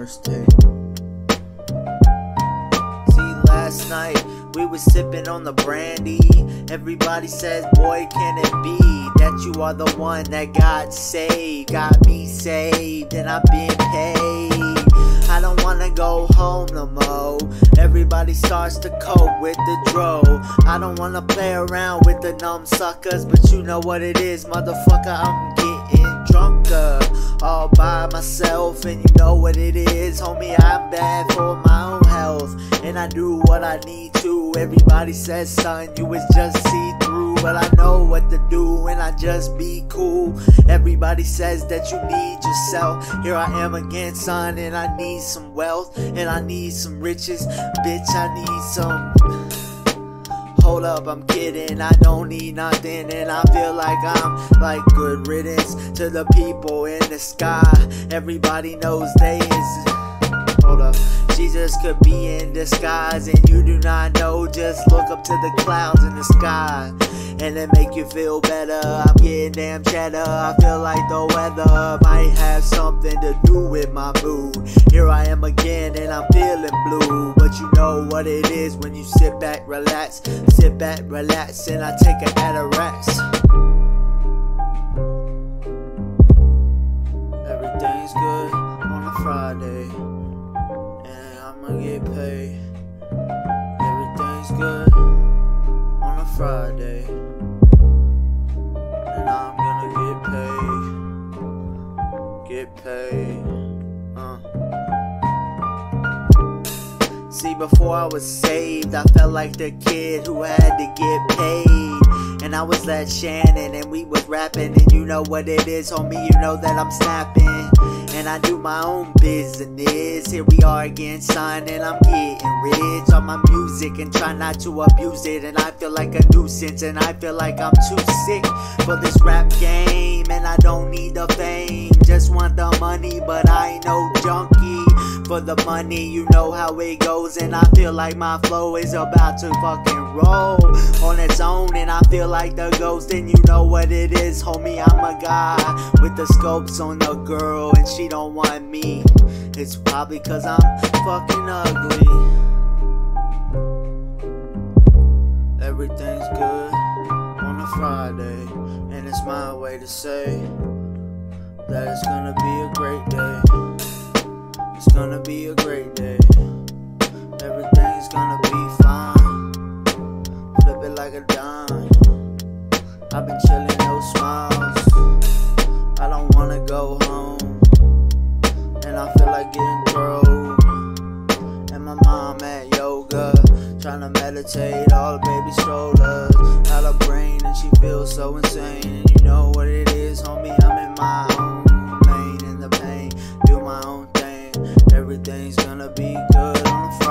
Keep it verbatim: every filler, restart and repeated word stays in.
first day. See, last night we was sipping on the brandy. Everybody says, boy, can it be that you are the one that got saved, got me saved, and I've been paid. I don't wanna go home no more. Everybody starts to cope with the dro. I don't wanna play around with the numb suckers, but you know what it is, motherfucker, I'm getting drunker all by myself, and you know what it is, homie, I'm bad for my own health, and I do what I need to. Everybody says, son, you was just see-through, but I know what to do, and I just be cool. Everybody says that you need yourself. Here I am again, son, and I need some wealth, and I need some riches. Bitch, I need some... Hold up, I'm kidding, I don't need nothing, and I feel like I'm like good riddance to the people in the sky. Everybody knows they is... Hold up. Jesus could be in disguise, and you do not know. Just look up to the clouds in the sky, and it make you feel better. I'm getting damn cheddar. I feel like the weather might have something to do with my mood. Here I am again, and I'm feeling blue. But you know what it is when you sit back, relax, sit back, relax, and I take a Atarax. Everything's good on a Friday. I'ma get paid. Everything's good on a Friday, and I'm gonna get paid. Get paid. Uh. See, before I was saved, I felt like the kid who had to get paid. And I was that Shannon, and we was rapping, and you know what it is, homie, you know that I'm snapping. And I do my own business. Here we are again, son, and I'm getting rich on my music and try not to abuse it. And I feel like a nuisance, and I feel like I'm too sick for this rap game. And I don't need the fame, just want the money, but I ain't no junkie for the money. You know how it goes, and I feel like my flow is about to fucking roll on its own. And I feel like the ghost, and you know what it is, homie, I'm a guy with the scopes on the girl, and she don't want me. It's probably cause I'm fucking ugly. Everything's good on a Friday, and it's my way to say that it's gonna be a great day. It's gonna be a great day. Everything's gonna be fine. Flip it like a dime. I've been chilling, no smiles. I don't wanna go home, and I feel like getting thrown. And my mom at yoga, trying to meditate, all the baby strollers out of brain, and she feels so insane. And you know what it is, homie, I'm in my own lane, in the pain, do my own thing. Everything's gonna be good on